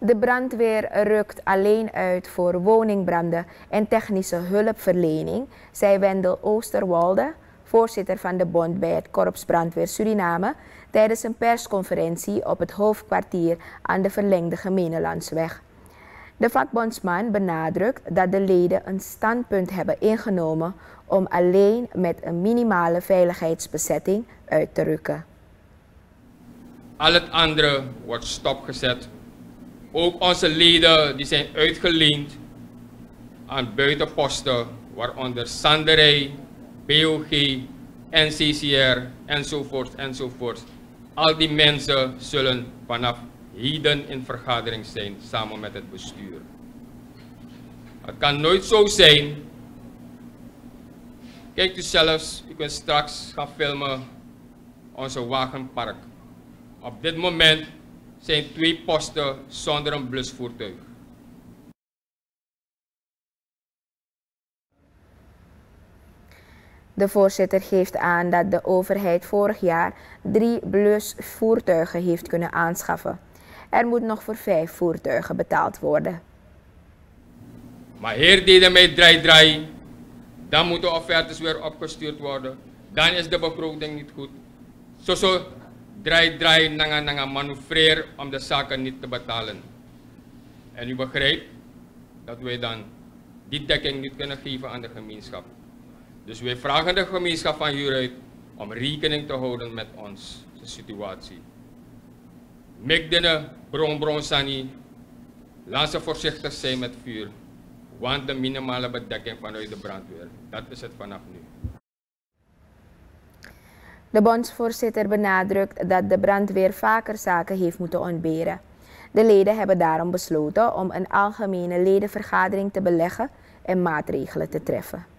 De brandweer rukt alleen uit voor woningbranden en technische hulpverlening, zei Wendel Oosterwolde, voorzitter van de bond bij het Korps Brandweer Suriname, tijdens een persconferentie op het hoofdkwartier aan de verlengde Gemeenelandsweg. De vakbondsman benadrukt dat de leden een standpunt hebben ingenomen om alleen met een minimale veiligheidsbezetting uit te rukken. Al het andere wordt stopgezet. Ook onze leden die zijn uitgeleend aan buitenposten, waaronder Sanderij, BOG, NCCR enzovoort. Al die mensen zullen vanaf heden in vergadering zijn samen met het bestuur. Het kan nooit zo zijn. Kijkt u zelfs, u kunt straks gaan filmen onze wagenpark. Op dit moment zijn 2 posten zonder een blusvoertuig. De voorzitter geeft aan dat de overheid vorig jaar 3 blusvoertuigen heeft kunnen aanschaffen. Er moet nog voor 5 voertuigen betaald worden. Maar heer deden mij draai. Dan moeten offertes weer opgestuurd worden. Dan is de begroting niet goed. Zo draai, nanga manoeuvreer om de zaken niet te betalen. En u begrijpt dat wij dan die dekking niet kunnen geven aan de gemeenschap. Dus wij vragen de gemeenschap van hieruit om rekening te houden met onze situatie. Mekdene bron sani, laat ze voorzichtig zijn met vuur. Want de minimale bedekking vanuit de brandweer, dat is het vanaf nu. De bondsvoorzitter benadrukt dat de brandweer vaker zaken heeft moeten ontberen. De leden hebben daarom besloten om een algemene ledenvergadering te beleggen en maatregelen te treffen.